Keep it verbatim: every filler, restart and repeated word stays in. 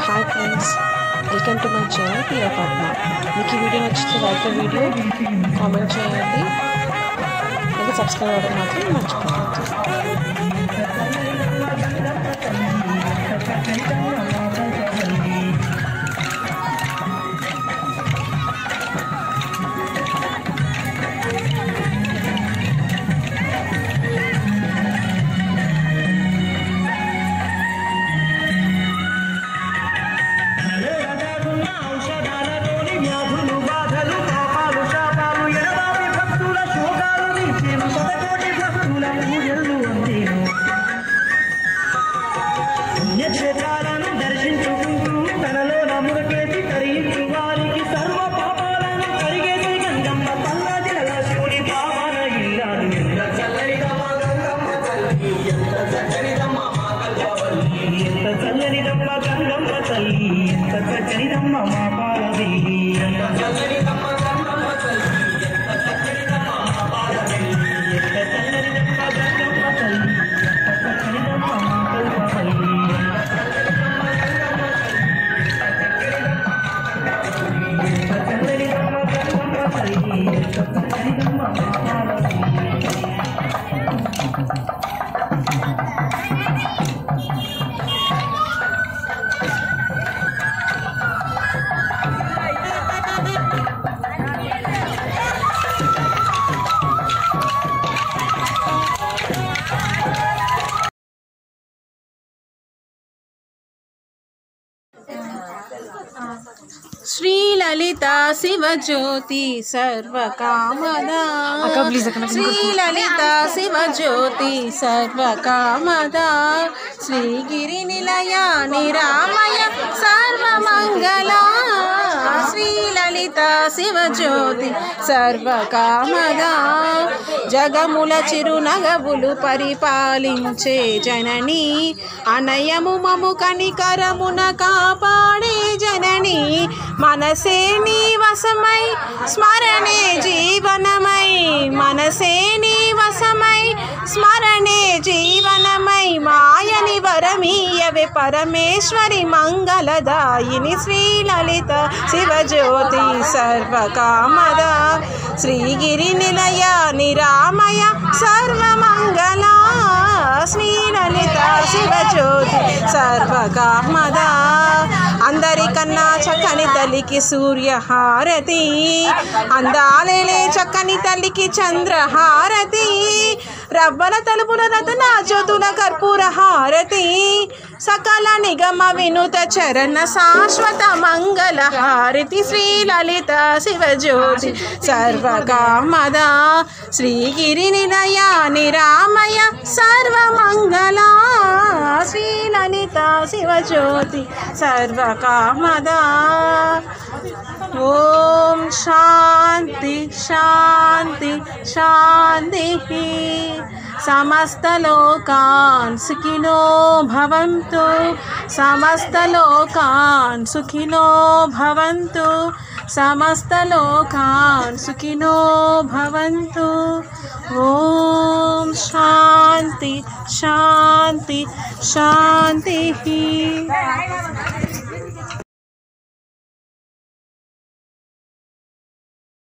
Hi friends, welcome to my channel Priya Padma. మీకు ఈ video నచ్చితే లైక్ వీడియో కామెంట్ చేయండి, అలాగే సబ్స్క్రైబ్ అవ్వడం మాత్రం మర్చిపోవద్దు। श्री ललिता शिवज्योति सर्वकामदा, श्री ललिता शिवज्योति सर्वकामदा, श्रीगिरि निलया निरामय सर्वमंगला, श्री ललिता शिवज्योति सर्वकामदा, जगमुल चिरुनगबुलु परिपालिंचे जननी, అనయము మము కనికరమున కాపాడే జనని, మనసే నీ వశమై స్మరణే జీవనమై, మనసే నీ వశమై స్మరణే జీవనమై, మాయని వరమీయవే పరమేశ్వరి మంగళదాయిని, శ్రీ లలిత శివజ్యోతి సర్వకామదా, శ్రీగిరి నిలయ నిరామయ సర్వమంగళ, శ్రీ లలిత శివజ్యోతి సర్వకామదా, అందరికన్నా చక్కని తల్లికి సూర్యహారతి, అందాలే చక్కని తల్లికి చంద్రహారతి, రవ్వల తలుపుల రతన జ్యోతుల కర్పూర హారతి, సకల నిగమ వినుత చరణ శాశ్వత మంగళ హారతి, శ్రీ లలిత శివజ్యోతి సర్వకామదా, శ్రీగిరి నిలయ నిరామయ సర్వమంగళ, శ్రీ లలిత శివజ్యోతి సర్వకామదా। ఓం శాంతి శాంతి శాంతి, సమస్త లోకాన్ సుఖినో భవంతు, సమస్త లోకాన్ సుఖినో భవంతు, సమస్త లోకాన్ సుఖినో భవంతు। ఓం శాంతి శాంతి శాంతి।